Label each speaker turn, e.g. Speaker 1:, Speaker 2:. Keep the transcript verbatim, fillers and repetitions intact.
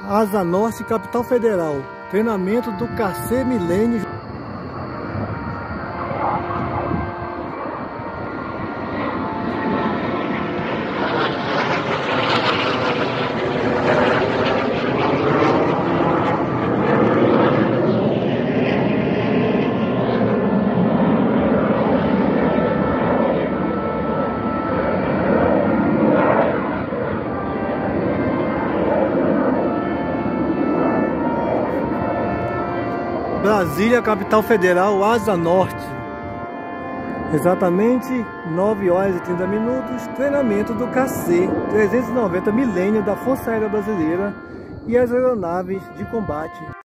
Speaker 1: Asa Norte, Capital Federal. Treinamento do K C Milênio. Brasília, Capital Federal, Asa Norte. Exatamente nove horas e trinta minutos. Treinamento do K C trezentos e noventa Milênio da Força Aérea Brasileira e as aeronaves de combate.